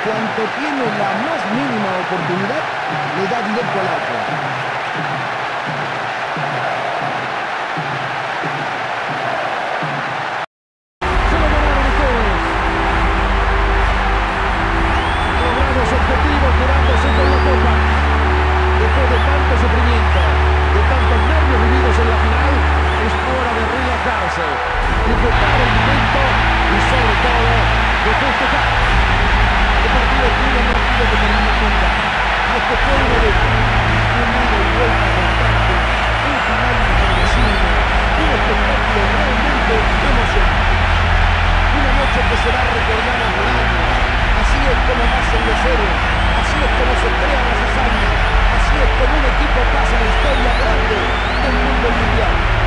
cuanto tiene la más mínima oportunidad, le da directo al arco. Se lo ganaron ustedes. Lograron su objetivo quedándose con la copa. Después de tanto sufrimiento, de tantos nervios vividos en la final, es hora de relajarse, disfrutar el momento y sobre todo de festejar. El partido de Chile no quiere que tengamos en cuenta. Y este fue uno de ellos. Un ida y vuelta constante, un final impredecible, un espectáculo realmente emocionante. Una noche que será recordada por años. Así es como nacen los héroes, así es como se crean las hazañas, así es como un equipo pasa la historia grande del mundo mundial.